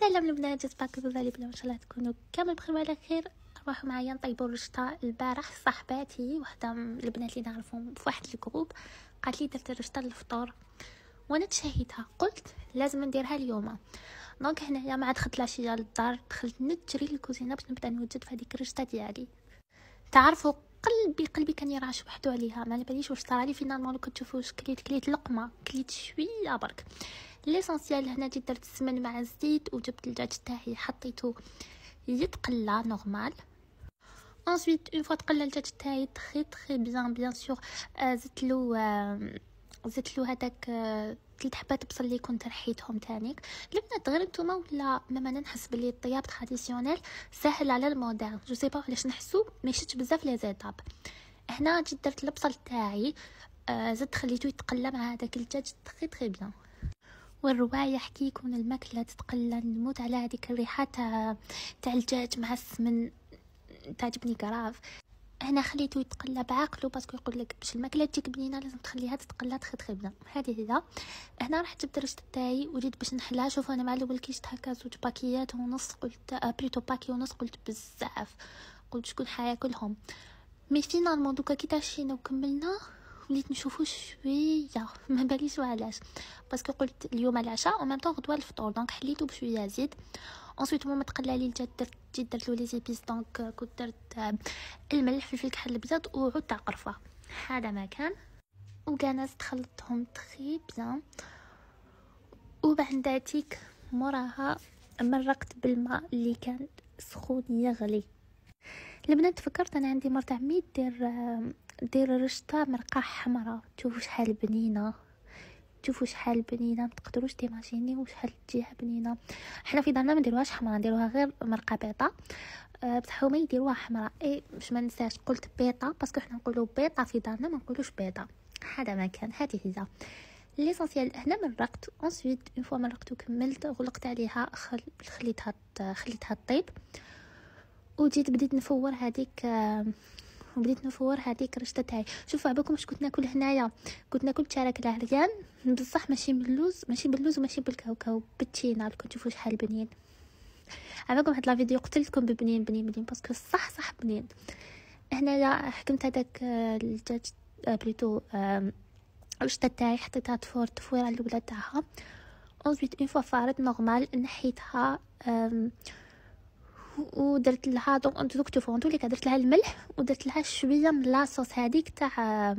سلام البنات، جيسبر كو فالي بلا ان شاء الله تكونوا كامل بخير وعلى خير. راحوا معايا نطيبوا الرشطه البارح. صاحباتي وحده من البنات اللي نعرفهم في واحد الجروب قالت لي درت الرشطه للفطور وانا تشهيتها، قلت لازم نديرها اليوم. دونك هنايا ما عاد دخلت العشيه للدار، دخلت نجري للكوزينه باش نبدا نوجد في هذيك الرشطه ديالي. تعرفوا قلبي كان يرعش وحده عليها، ما باليش واش صرالي فينالمون. لو كتشوفوا كليت لقمه، كليت شويه برك. ليسونسيال هنا جيت درت السمن مع الزيت وجبت الدجاج تاعي حطيته يتقلى نورمال. ensuite اون فوا تقلى الدجاج تاعي تري بيان سور، زدت له هذاك 3 حبات بصل اللي كنت رحيتهم تانيك. البنات غير نتوما ولا ماما نحس بلي الطياب تراديسيونيل سهل على المودرن، جو سي با علاش نحسو ما يشدش بزاف لي زيتاب. هنا جيت درت البصل تاعي، زدت خليته يتقلى مع هذاك الدجاج تري بيان. والروايح كي يكون الماكله تتقلى نموت على هذيك الريحه تاع الدجاج مع السمن، تعجبني كراف. هنا خليته يتقلى بعقله باسكو يقول لك باش الماكله تجيك بنينه لازم تخليها تتقلى تري بيان. هذه هي. هنا رحت جبت الرشته تاعي وجيت باش نحلها. شوفوا انا مع الاول كيشت هكا 2 باكيات ونص، قلت بليتو باكي ونص، قلت بزاف، قلت شكون حياكلهم. مي فينالمون دوكا كي تاشينا وكملنا وليت نشوفو شويه، ما باليش علاش، باسكو قلت اليوم العشاء ومام طون غدوه الفطور، دونك حليته بشويه زيت. انsuite ماما تقلى لي الدجاج، درت له لي زيبيس، دونك كنت درت الملح فلفل كحل الابيض وعود تاع قرفه، هذا ما كان. وكانت تخلطهم تري بيان. وبعداتيك موراها مرقت بالماء اللي كان سخون يغلي. البنات فكرت انا عندي مرت عمي دير رشطه مرقه حمراء، شوفوا شحال بنينه، شوفوا شحال بنينه، ما تقدروش تيماجينيو شحال تجيها بنينه. حنا في دارنا ما نديروهاش حمراء، نديروها غير مرقه بيضه، بصح هما يديروها حمراء. اي باش ما ننساش قلت بيضه باسكو حنا نقولوا بيضه في دارنا، ما نقولوش بيضه، هذا ما كان. هذه هي ليسونسيال. هنا مرقت. انsuite اون فوا مرقت وكملت غلقت عليها، خليتها طيب. وجيت بديت نفور هذيك الرشته تاعي. شوفوا عباكم واش كنت ناكل هنايا، كنت ناكل شارك العريان بصح ماشي باللوز وماشي بالكاوكاو، بالتشينا. كنت تشوفوا شحال بنين. عباكم هاد لا فيديو قلت لكم بنين باسكو صح بنين. هنايا حكمت هذاك الدجاج بليتو الرشته تاعي، حطيتها تفويره الاولى تاعها. ensuite اون فوا فارت نورمال نحيتها، ودرت لها دوك تشوفوا نقول لك درت لها الملح ودرت لها شويه من لاصوص هذيك تاع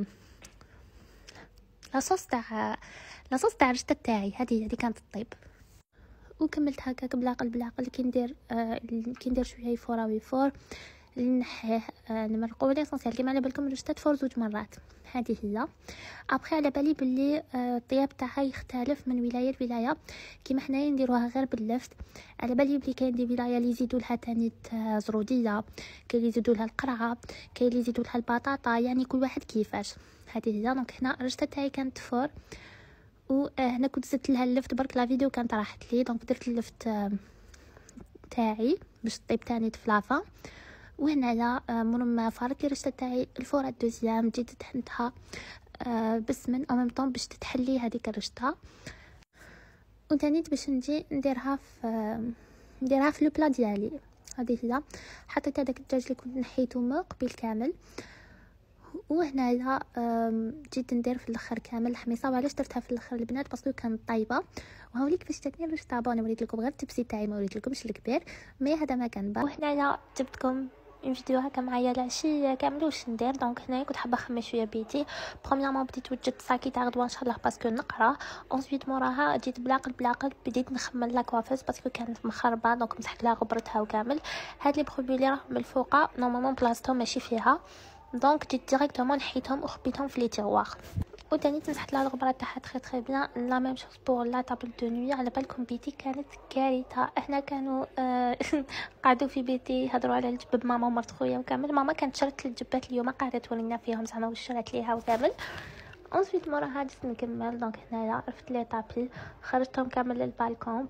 لاصوص تاع الرشته تاعي. هذه كانت الطيب. وكملت هكاك بالعقل كي ندير شويه يفور نحيه نمرقوا ليسونسيال. كيما على بالكم الرشته تفور 2 مرات، هذه هي. ابخي على بالي بلي الطياب تاعها يختلف من ولايه لولايه. كيما حنايا نديروها غير باللفت، على بالي بلي كاين دي ولايه اللي يزيدوا لها تاني زروديه، كاين اللي يزيدوا لها القرعه، كاين اللي يزيدوا لها البطاطا، يعني كل واحد كيفاش. هذه هي. دونك هنا الرشته تاعي كانت تفور، وهنا كنت زدت لها اللفت برك. لا فيديو كانت راحت لي، دونك درت اللفت تاعي باش طيب تاني تفلافا. وهنايا ما فارت لي الرشته تاعي الفوره الدوزيام، جيت دهنتها بالسمن او ميم طون باش تتحلي هذيك الرشته. وتانيت باش نجي نديرها في لو بلا ديالي. هذه هي. حطيت هذاك الدجاج اللي كنت نحيته من قبل كامل، وهنايا جيت ندير في الاخر كامل الحميصه. وعلاش درتها في الاخر البنات باسكو كانت طايبه. وهاوليك كيفاش جاتني الرشته. بوني وريت لكم غير التبسي تاعي، ما وريت لكمش الكبير، مي هذا ما كان. وهنايا جبتكم اون فيديو هكا معايا العشيه كامل واش ندير. دونك هنايا كنت حابه نخمم شويه بيتي. برومييرمون بديت وجدت ساكي تاع غدوه ان شاء الله باسكو نقرا. ensuite موراها جيت بالعقل بديت نخمم لا كوافيس باسكو كانت مخربه، دونك مسحت لها غبرتها وكامل. هاد لي برودوي اللي راهم من الفوقه نورمالمون بلاصتهم ماشي فيها، دونك جيت ديريكتومون نحيتهم وخبيتهم في لي تيروار. وتاني تمسحت لها الغبره تاعها تري بيان. لا ميم شوز بور لا طابل دو نوي. على بالكم بيتي كانت كارثه. احنا كانوا قعدوا في بيتي هضروا على الجبب ماما ومرت خويا وكامل. ماما كانت شرت الجبات اليوم، قعدت ورينا فيهم زعما واش شرات ليها وكامل. ensuite موراها جيت نكمل. دونك هنايا رفت لي طابل، خرجتهم كامل للبالكون،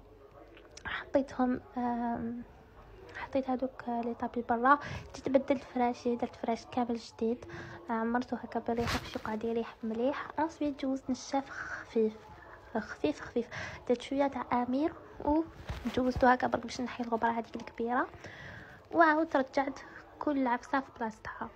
حطيت هذوك لي طابي برا. جيت بدلت فراشي، درت فراش كامل جديد، عمرته هكا بالريحه باش يقعد يريح مليح. ensuite جوزت نشاف خفيف خفيف خفيف. درت شويه تاع امير وجوزته هكا برك باش نحي الغبره هذيك الكبيره، وعاود رجعت كل عفسه في بلاصتها.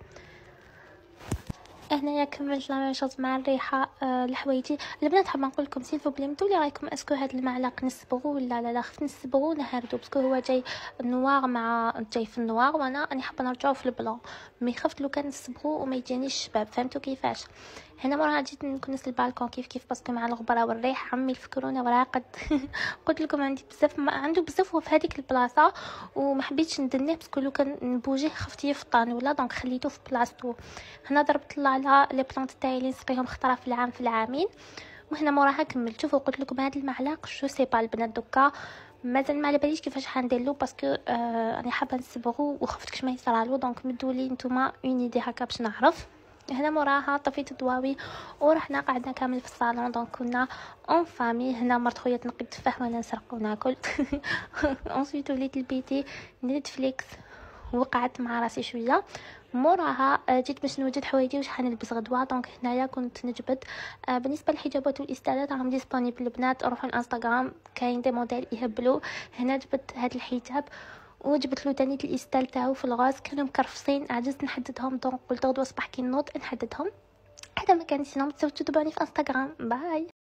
هنايا كملت لا ميم شوز مع الريحه. الحوايجي البنات حابه نقول لكم سيلفو بلي متولي رايكم اسكو هاد المعلق نصبغو ولا لا خفت نصبغو نهردو باسكو هو جاي نوار مع جاي في النوار، وانا راني حابه نرجعو في البلون، مي خفت لو كان نصبغو وما يجينيش الشباب. فهمتوا كيفاش؟ هنا موراها جيت نكنس البالكون كيف باسكو مع الغبره والريح عمي الفكرونا وراقد. قلت لكم عندي بزاف عنده بزاف هو في هذيك البلاصه، وما حبيتش ندنيه باسكو لو كان نبوجيه خفت يفطن ولا، دونك خليته في بلاصتو. هنا ضربت الله على لي بلانت تاعي اللي نسقيهم خطره في العام في العامين. وهنا موراها كملت. شوفوا قلت لكم هذا المعلق جو سي با البنات دوكا مازال ما على باليش كيفاش حندير له باسكو راني حابه نصبغو وخفت كش ما يصرالو، دونك مدوا لي نتوما اون ايدي هكا باش نعرف. هنا موراها طفيت الضواوي ورحنا قعدنا كامل في الصالون، دونك كنا اون فامي. هنا مرت خويا تنقي التفاح وانا نسرق وناكل. انسويت وليت البيتي نتفليكس وقعدت مع راسي شويه. موراها جيت باش نوجد حوايجي واش حنلبس غدوه، دونك هنايا كنت نجبد. بالنسبه للحجابات والاستالات راهم ديسپونيبل البنات، روحوا الانستغرام كاين دي موديل يهبلوا. هنا جبت هذا الحجاب وجبت له تاني الاستال تاعو في الغاز، كانوا مكرفصين عجزت نحددهم، دونك قلت غدوه صباح كي نوض نحددهم. هذا ما كان سينو تزوجوا تبعوني في انستغرام. باي.